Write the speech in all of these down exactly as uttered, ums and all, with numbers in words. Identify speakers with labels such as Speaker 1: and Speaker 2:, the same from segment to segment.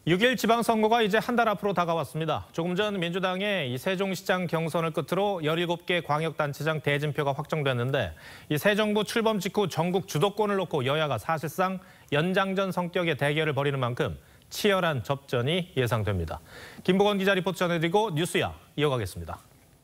Speaker 1: 육 일 지방선거가 이제 한 달 앞으로 다가왔습니다. 조금 전 민주당의 이 세종시장 경선을 끝으로 열일곱 개 광역단체장 대진표가 확정됐는데 이 새 정부 출범 직후 전국 주도권을 놓고 여야가 사실상 연장전 성격의 대결을 벌이는 만큼 치열한 접전이 예상됩니다. 김보건 기자 리포트 전해드리고 뉴스야 이어가겠습니다.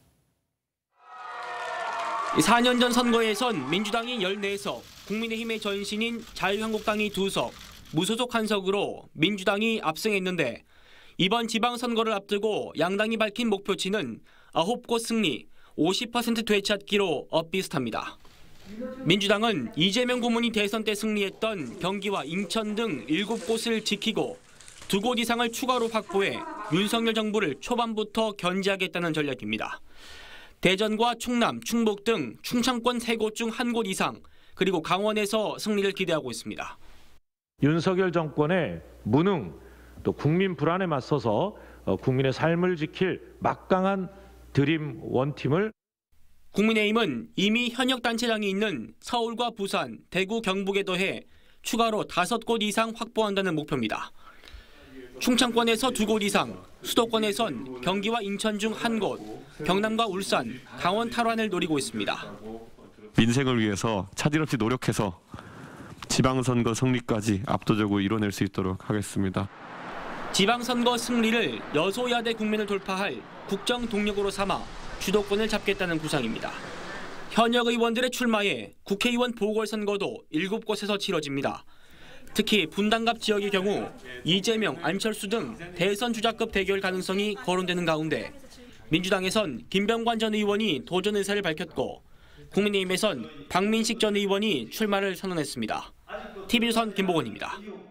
Speaker 2: 사 년 전 선거에선 민주당이 열네 석, 국민의힘의 전신인 자유한국당이 두 석, 무소속 한 석으로 민주당이 압승했는데 이번 지방선거를 앞두고 양당이 밝힌 목표치는 아홉 곳 승리, 오십 퍼센트 되찾기로 엇비슷합니다. 민주당은 이재명 고문이 대선 때 승리했던 경기와 인천 등 일곱 곳을 지키고 두 곳 이상을 추가로 확보해 윤석열 정부를 초반부터 견제하겠다는 전략입니다. 대전과 충남, 충북 등 충청권 세 곳 중 한 곳 이상, 그리고 강원에서 승리를 기대하고 있습니다.
Speaker 3: 윤석열 정권의 무능, 또 국민 불안에 맞서서 국민의 삶을 지킬 막강한 드림 원팀을
Speaker 2: 국민의힘은 이미 현역 단체장이 있는 서울과 부산, 대구, 경북에 더해 추가로 다섯 곳 이상 확보한다는 목표입니다. 충청권에서 두 곳 이상, 수도권에선 경기와 인천 중 한 곳, 경남과 울산, 강원 탈환을 노리고 있습니다.
Speaker 4: 민생을 위해서 차질 없이 노력해서 지방선거 승리까지 압도적으로 이뤄낼 수 있도록 하겠습니다.
Speaker 2: 지방선거 승리를 여소야대 국면을 돌파할 국정 동력으로 삼아 주도권을 잡겠다는 구상입니다. 현역 의원들의 출마에 국회의원 보궐선거도 일곱 곳에서 치러집니다. 특히 분당갑 지역의 경우 이재명, 안철수 등 대선 주자급 대결 가능성이 거론되는 가운데 민주당에선 김병관 전 의원이 도전 의사를 밝혔고 국민의힘에선 박민식 전 의원이 출마를 선언했습니다. 티비조선 김보건입니다.